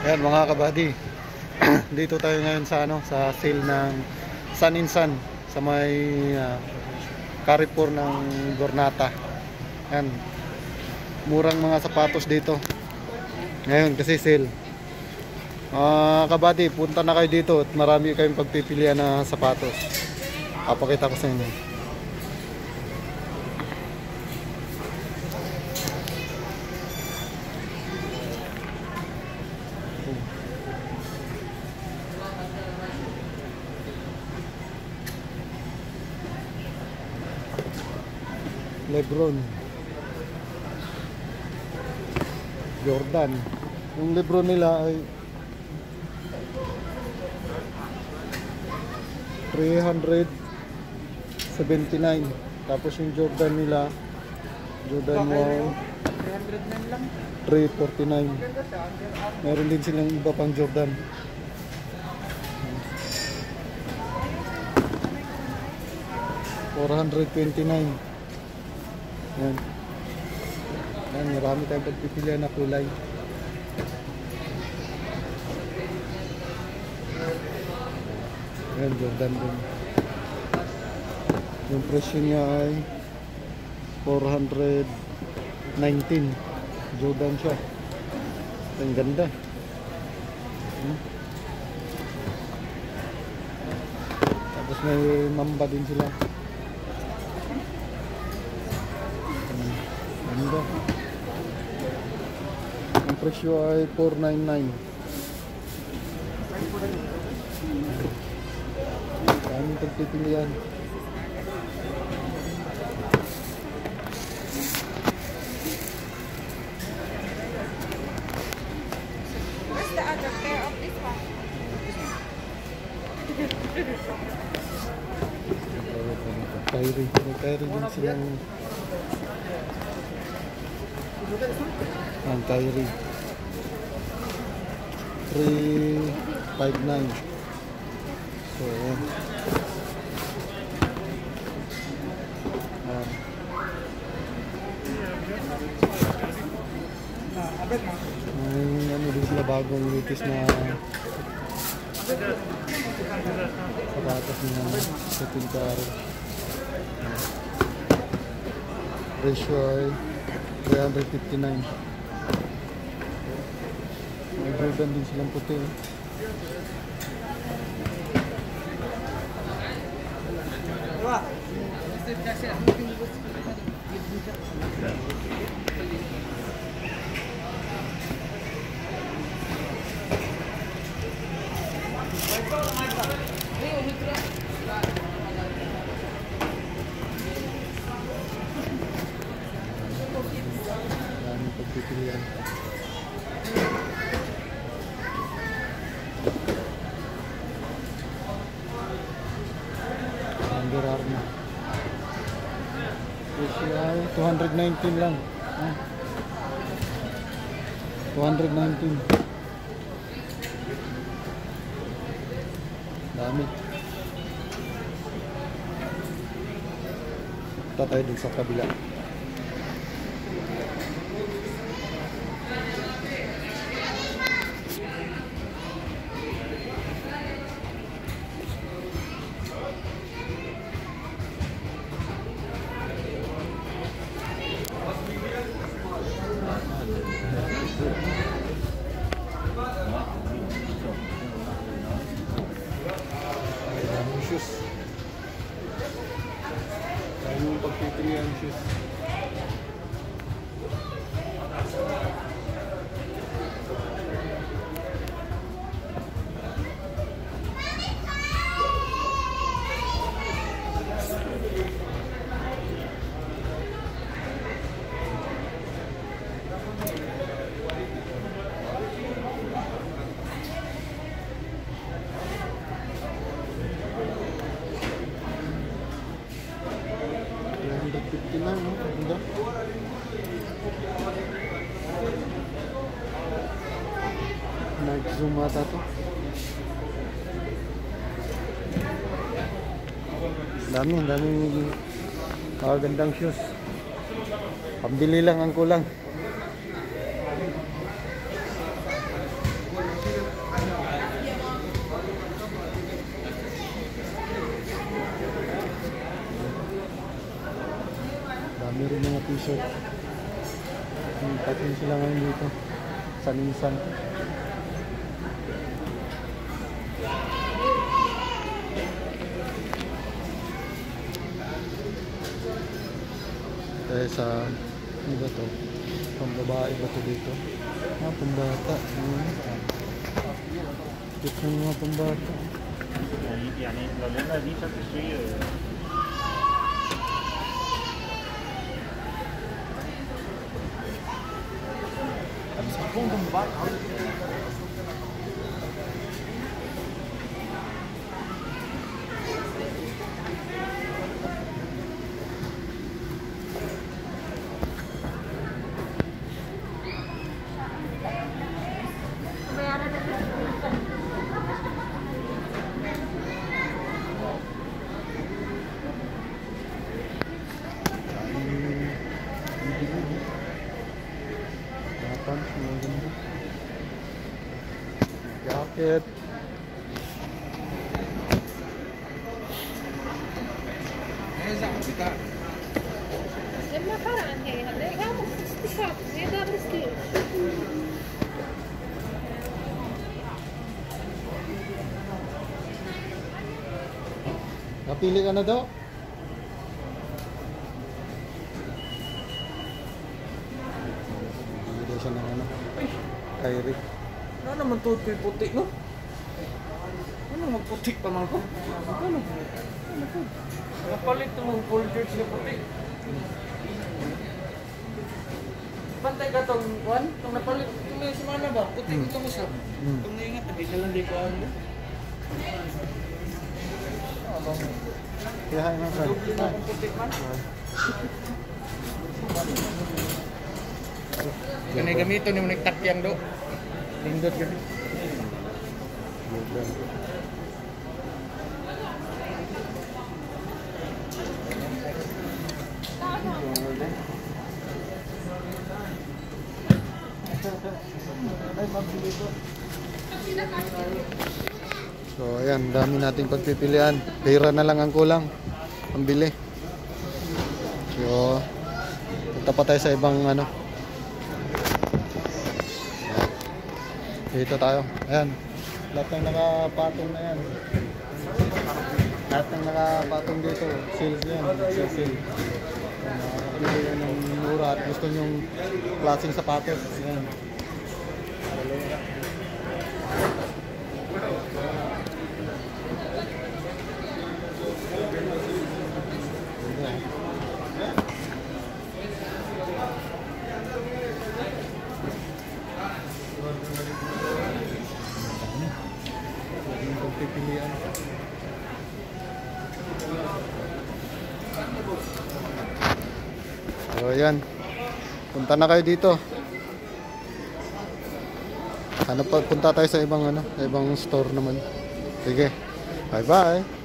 Ayan mga kabady, dito tayo ngayon sa sa sale ng Sun in Sun sa may Carrefour ng Gornata. Ayan, murang mga sapatos dito ngayon kasi sale. Kabady, punta na kayo dito at marami kayong pagpipilian na sapatos. Papakita ko sa inyo. Lebron, Jordan. Yung Lebron nila ay 379. Tapos yung Jordan nila, Jordan 1 349. Meron din silang iba pang Jordan. $429. Yan. Yan, marami tayong pagpipilian na kulay. Yan, Jordan din. Yung presyo niya ay 419. Jordan siya. Ang ganda. Tapos may mamba din sila. Ganda. Ang presyo ay 499. Daming pagpipilian. Where's the other pair of this one? Kyrie. May Kyrie din silang ang Kyrie 359. So may ano din sila bagong latest na sapatos na shooting car. Ratio ay 359. May Jordan din silang puti. Daming pagpipilian. Under Armour. Presyo ay 219 lang. 219. Dami. Punta tayo dun sa kabila. Shoes. Yung pagpipilian shoes. Ganda. Nag-zoom ata to. Daming gandang shoes. Pambili lang ang kulang. So, patin sila ngayon dito sa Nissan. Kaya sa ano ba to? Pambabae ba to dito? Pambata. Dito ng mga pambata. يعني لو لقينا دي شكل شوية بس بتكون جنب بعض Jacket. لما فرع عن هي هلا هي استشاف هي ده برستيج Napili ka na daw? Bili siya ng ano? Kyrie. Ano naman to puti no? Ano magputi pa man ko? Ano? Napalit mo full church na puti. Pantay ka tong one? Tong napalit may semana ba? Puti ito mo siya. Tong naingat hindi na lang di ko ano. Kaya nga sa Doble na akong puti man. Kanay gamito ni mo nagtakyang do. Lindot gani. So ayan, dami nating pagpipilian. Pera na lang ang kulang pambili. So punta pa tayo sa ibang ano. Dito tayo. Ayan. Lahat ng nakapatong na yan. Lahat ng nakapatong dito. Sales yan. Sale. Nakapili yan ng mura at gusto nyong klaseng sapatos. Ayan. Pipilian. So ayan. Punta na kayo dito. Punta tayo sa ibang ano, sa ibang store naman. Sige. Bye bye.